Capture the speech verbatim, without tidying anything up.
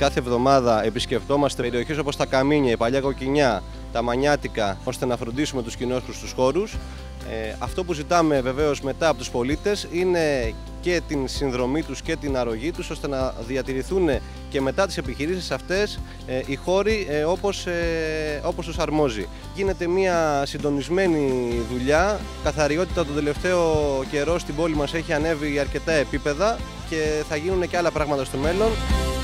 κάθε εβδομάδα επισκεφτόμαστε περιοχές όπως τα Καμίνια, η Παλιά Κοκκινιά, τα Μανιάτικα, ώστε να φροντίσουμε τους κοινόχρηστους στους χώρους. Ε, αυτό που ζητάμε βεβαίως μετά από τους πολίτες είναι και την συνδρομή τους και την αρρωγή τους, ώστε να διατηρηθούν και μετά τις επιχειρήσεις αυτές ε, οι χώροι ε, όπως, ε, όπως τους αρμόζει. Γίνεται μια συντονισμένη δουλειά, καθαριότητα τον τελευταίο καιρό στην πόλη μας έχει ανέβει αρκετά επίπεδα και θα γίνουν και άλλα πράγματα στο μέλλον.